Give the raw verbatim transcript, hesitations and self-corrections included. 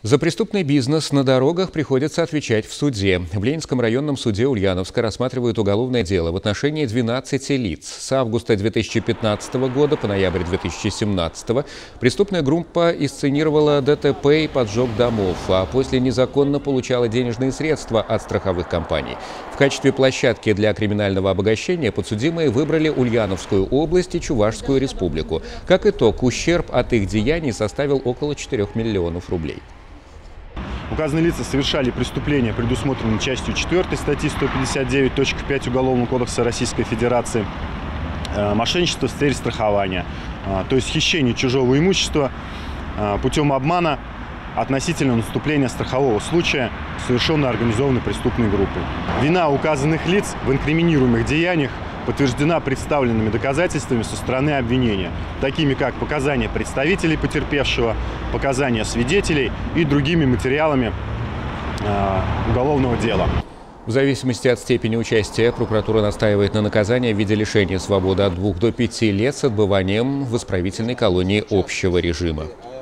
За преступный бизнес на дорогах приходится отвечать в суде. В Ленинском районном суде Ульяновска рассматривают уголовное дело в отношении двенадцати лиц. С августа две тысячи пятнадцатого года по ноябрь две тысячи семнадцатого преступная группа инсценировала ДТП и поджог домов, а после незаконно получала денежные средства от страховых компаний. В качестве площадки для криминального обогащения подсудимые выбрали Ульяновскую область и Чувашскую республику. Как итог, ущерб от их деяний составил около четырёх миллионов рублей. Указанные лица совершали преступления, предусмотренные частью четвёртой статьи сто пятьдесят девять точка пять Уголовного кодекса Российской Федерации, мошенничество в сфере страхования, то есть хищение чужого имущества путем обмана относительно наступления страхового случая, совершенного организованной преступной группой. Вина указанных лиц в инкриминируемых деяниях подтверждена представленными доказательствами со стороны обвинения, такими как показания представителей потерпевшего, показания свидетелей и другими материалами э, уголовного дела. В зависимости от степени участия прокуратура настаивает на наказании в виде лишения свободы от двух до пяти лет с отбыванием в исправительной колонии общего режима.